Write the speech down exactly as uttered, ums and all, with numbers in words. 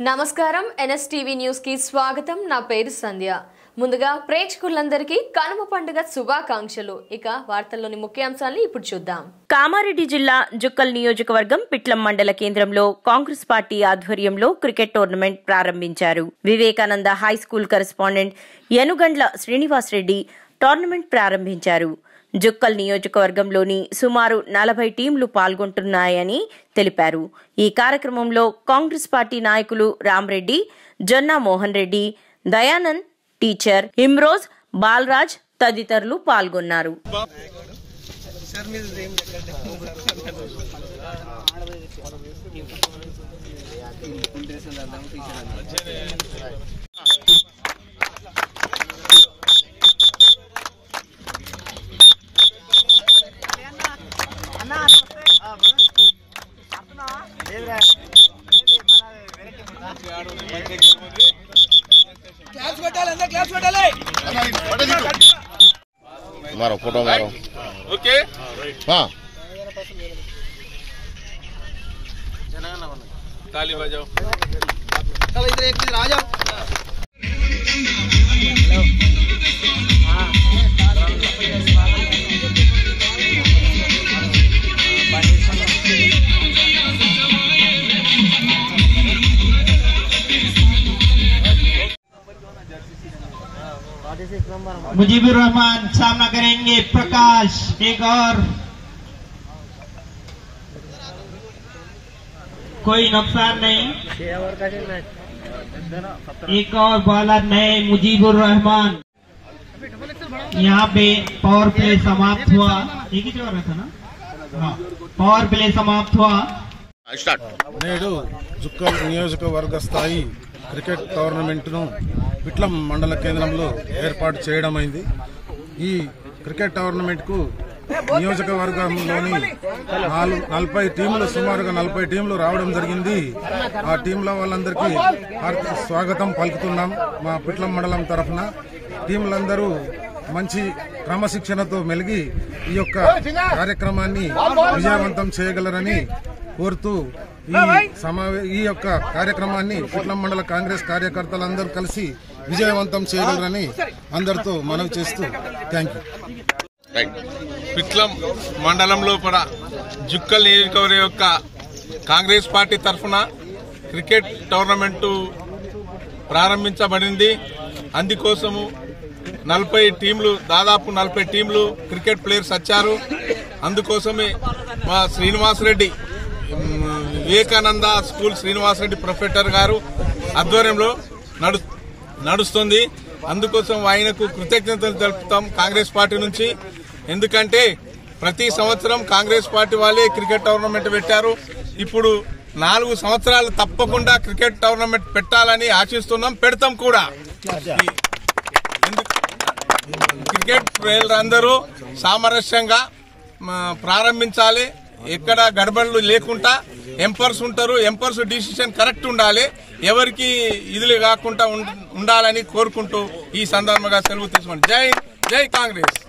నమస్కారం NSTV news కి స్వాగతం. నా పేరు సంధ్య. ముందుగా ప్రేక్షకులందరికీ కనుమ పండుగ శుభాకాంక్షలు. ఇక వార్తల్లోని ముఖ్యాంశాలను ఇప్పుడు చూద్దాం. కామారెడ్డి జిల్లా జుక్కల్ నియోజకవర్గం పిట్లం మండల కేంద్రంలో కాంగ్రెస్ పార్టీ ఆధ్వర్యంలో క్రికెట్ టోర్నమెంట్ ప్రారంభించారు. Vivekananda high school correspondent Yenugandla Srinivas Reddy tournament ప్రారంభించారు. జుక్కల్ నియోజకవర్గంలోని సుమారు నలభై టీంలు పాల్గొంటున్నాయని తెలిపారు. ఈ కార్యక్రమంలో కాంగ్రెస్ పార్టీ నాయకులు రామ్రెడ్డి, జొన్నా మోహన్ రెడ్డి, దయానంద్, టీచర్ ఇమ్రోజ్, బాలరాజ్ తదితరులు పాల్గొన్నారు. मारो फोटो मारो ओके हाँ ताली बजाओ. चलो इधर एक इधर आ जाओ. मुजीबुर रहमान सामना करेंगे प्रकाश. एक और कोई नुकसान नहीं. एक और बॉलर नए मुजीबुर रहमान. यहाँ पे पावर प्ले समाप्त हुआ. एक ही जगह था ना. हाँ, पावर प्ले समाप्त हुआ. स्टार्ट. నేడు జుక్కల్ నియోజకవర్గ స్థాయి క్రికెట్ టోర్నమెంట్ను పిట్లం మండల కేంద్రంలో ఏర్పాటు చేయడమైంది. ఈ క్రికెట్ టోర్నమెంట్కు నియోజకవర్గంలోని నాలుగు నలభై టీంలు సుమారుగా నలభై టీంలు రావడం జరిగింది. ఆ టీంల వాళ్ళందరికీ హార్దిక స్వాగతం పలుకుతున్నాం. మా పిట్లం మండలం తరఫున టీంలందరూ మంచి క్రమశిక్షణతో మెలిగి ఈ యొక్క కార్యక్రమాన్ని విజయవంతం చేయగలరని కోరుతూ ఈ సమావే ఈ యొక్క కార్యక్రమాన్ని పిట్లం మండల కాంగ్రెస్ కార్యకర్తలందరూ కలిసి విజయవంతం చేయగలరని అందరితో మనవి చేస్తూ థ్యాంక్ యూ. పిట్లం మండలంలో కూడా జుక్కల్ నియోజకవర్గం యొక్క కాంగ్రెస్ పార్టీ తరఫున క్రికెట్ టోర్నమెంటు ప్రారంభించబడింది. అందుకోసము నలభై టీంలు దాదాపు నలభై టీంలు క్రికెట్ ప్లేయర్స్ వచ్చారు. అందుకోసమే మా శ్రీనివాసరెడ్డి వివేకానంద స్కూల్ శ్రీనివాసరెడ్డి ప్రొఫెసర్ గారు ఆధ్వర్యంలో నడు నడుస్తుంది. అందుకోసం ఆయనకు కృతజ్ఞతలు తెలుపుతాం కాంగ్రెస్ పార్టీ నుంచి. ఎందుకంటే ప్రతి సంవత్సరం కాంగ్రెస్ పార్టీ వాళ్ళే క్రికెట్ టోర్నమెంట్ పెట్టారు. ఇప్పుడు నాలుగు సంవత్సరాలు తప్పకుండా క్రికెట్ టోర్నమెంట్ పెట్టాలని ఆశిస్తున్నాం, పెడతాం కూడా. క్రికెట్ ప్లేయర్లందరూ సామరస్యంగా ప్రారంభించాలి. ఎక్కడ గడబడులు లేకుండా ఎంపైర్స్ ఉంటారు. ఎంపైర్స్ డిసిషన్ కరెక్ట్ ఉండాలి. ఎవరికి ఇదిలే కాకుండా ఉండాలని కోరుకుంటూ ఈ సందర్భంగా సెలవు తీసుకోండి. జై జై కాంగ్రెస్.